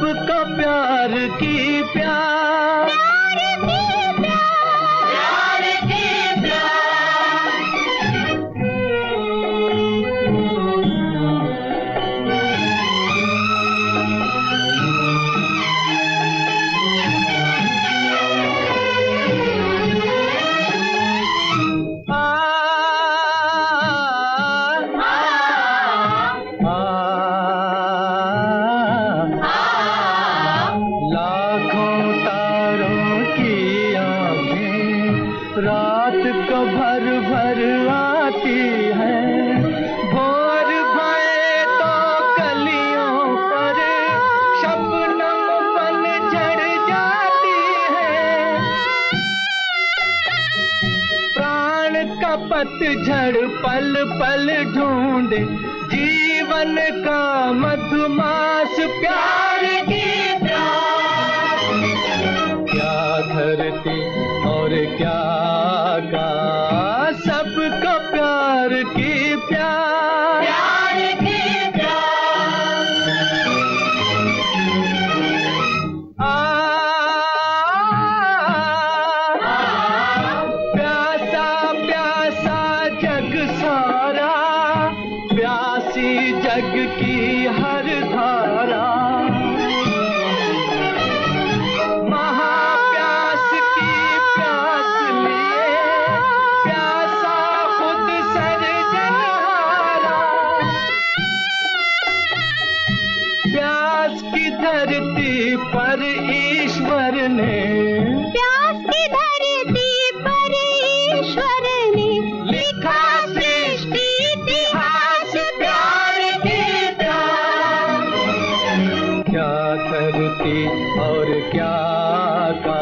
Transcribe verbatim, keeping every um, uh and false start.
सबको प्यार की प्यार, प्यार की प्यार, प्यार की प्यार। रात को भर भर आती है, भोर भये तो कलियों पर शबनम बन झड़ जाती है। प्राण का पतझड़ पल पल ढूंढे, जीवन का मधुमास प्यार की प्यार। क्या धरती और क्या आकाश, सबको प्यार की प्यार, प्यार की प्यार। आ, प्यासा प्यासा जग सारा, प्यासी जग की हर धारा। प्यास की धरती पर ईश्वर ने, प्यास की धरती पर ईश्वर ने लिखा सृष्टि इतिहास प्यार की प्यार। क्या धरती और क्या